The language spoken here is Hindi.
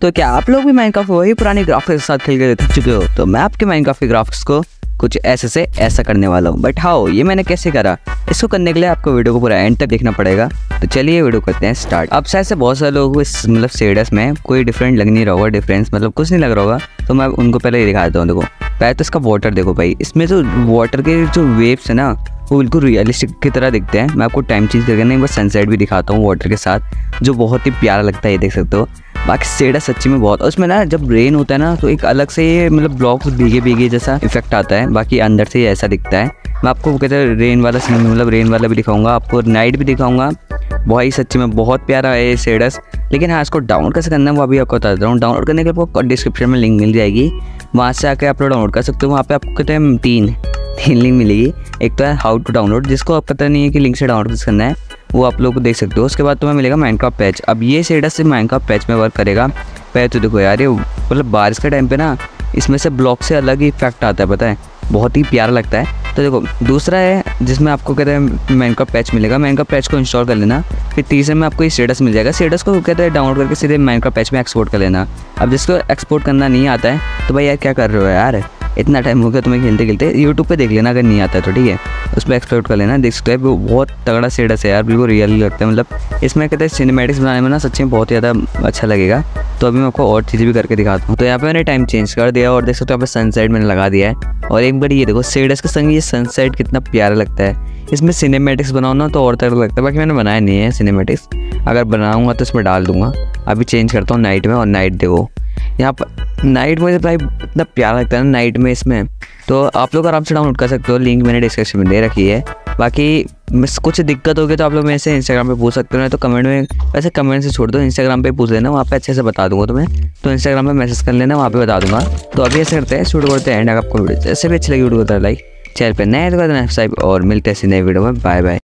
तो क्या आप लोग भी माइनक्राफ्ट वही पुरानी ग्राफिक्स के साथ खेल के थक चुके हो? तो मैं आपके माइनक्राफ्ट के ग्राफिक्स को कुछ ऐसे से ऐसा करने वाला हूँ। बट हाउ, ये मैंने कैसे करा, इसको करने के लिए आपको वीडियो को पूरा एंड तक देखना पड़ेगा। तो चलिए वीडियो करते हैं स्टार्ट। अब शायद से बहुत सारे लोगों को इस मतलब शेडर्स में कोई डिफरेंट लग नहीं रहा होगा, डिफरेंस मतलब कुछ नहीं लग रहा होगा। तो मैं उनको पहले ही दिखा देता हूँ। देखो पहले तो इसका वाटर देखो भाई, इसमें जो वाटर के जो वेव्स है ना वो बिल्कुल रियलिस्टिक की तरह दिखते हैं। मैं आपको टाइम चेंज करके नहीं बस सनसेट भी दिखाता हूँ वाटर के साथ, जो बहुत ही प्यारा लगता है, ये देख सकते हो। बाकी शेडर सच्ची में बहुत, उसमें ना जब रेन होता है ना तो एक अलग से ये मतलब ब्लॉक भीगे भीगे जैसा इफेक्ट आता है। बाकी अंदर से ये ऐसा दिखता है। मैं आपको कहते हैं रेन वाला सीन मतलब रेन वाला भी दिखाऊंगा, आपको नाइट भी दिखाऊंगा। भाई सच्ची में बहुत प्यारा है ये शेडर्स। लेकिन हाँ, इसको डाउनलोड कैसे करना है वो अभी आपको बता देता हूँ। डाउनलोड करने के लिए आपको डिस्क्रिप्शन में लिंक मिल जाएगी, वहाँ से आके आप लोग डाउनलोड कर सकते हो। वहाँ पे आपको कहते हैं तीन लिंक मिलेगी। एक तो है हाउ टू डाउनलोड, जिसको आप पता नहीं है कि लिंक से डाउनलोड कैसे करना है, वो आप लोग को देख सकते हो। उसके बाद तुम्हें मिलेगा माइनक्राफ्ट पैच। अब ये शेडर से माइनक्राफ्ट पैच में वर्क करेगा। पैच तो देखो यार, ये मतलब बारिश के टाइम पे ना इसमें से ब्लॉक से अलग ही इफेक्ट आता है, पता है, बहुत ही प्यारा लगता है। तो देखो दूसरा है जिसमें आपको कहते हैं माइनक्राफ्ट पैच मिलेगा। माइनक्राफ्ट पैच को इंस्टॉल कर लेना। फिर तीसरे में आपको ये शेडर्स मिल जाएगा। शेडर्स को कहते हैं डाउनलोड करके सीधे माइनक्राफ्ट पैच में एक्सपोर्ट कर लेना। अब जिसको एक्सपोर्ट करना नहीं आता है तो भाई यार क्या कर रहे हो यार, इतना टाइम हो गया तुम्हें खेलते खेलते, यूट्यूब पे देख लेना अगर नहीं आता है तो, ठीक है, उस पर एक्सपोर्ट कर लेना। देख सकते हैं बहुत तगड़ा शेडर्स है यार, बिल्कुल रियल लगता है। मतलब इसमें कहते हैं सिनेमैटिक्स बनाने में ना सच्ची में बहुत ज़्यादा अच्छा लगेगा। तो अभी मैं आपको और चीज़ें भी करके दिखाता हूँ। तो यहाँ पे मैंने टाइम चेंज कर दिया और देख सकते हो यहाँ पे सनसेट मैंने लगा दिया है। और एक बार ये देखो शेडर्स के संग ये सनसेट कितना प्यारा लगता है। इसमें सिनेमैटिक्स बनाओ ना तो और तगड़ा लगता है। बाकी मैंने बनाया नहीं है सिनेमैटिक्स, अगर बनाऊँगा तो इसमें डाल दूँगा। अभी चेंज करता हूँ नाइट में, और नाइट देखो यहाँ पर नाइट में भाई इतना प्यारा लगता है ना नाइट में इसमें। तो आप लोग आराम से डाउनलोड कर सकते हो, लिंक मैंने डिस्क्रिप्शन में दे रखी है। बाकी कुछ दिक्कत होगी तो आप लोग मेरे से इंस्टाग्राम पे पूछ सकते हो, तो कमेंट में, वैसे कमेंट से छोड़ दो, इंस्टाग्राम पे पूछ लेना, वहाँ पे अच्छे से बता दूंगा तुम्हें। तो इंस्टाग्राम पे मैसेज कर लेना, वहाँ पे बता दूंगा। तो अभी ऐसे करते हैं, शूट करते हैं एंड। आपको वीडियो ऐसे भी अच्छी लगी वीडियो को लाइक, चैनल पर नए तो कर देना सब्सक्राइब, और मिलते हैं नए वीडियो में। Bye bye.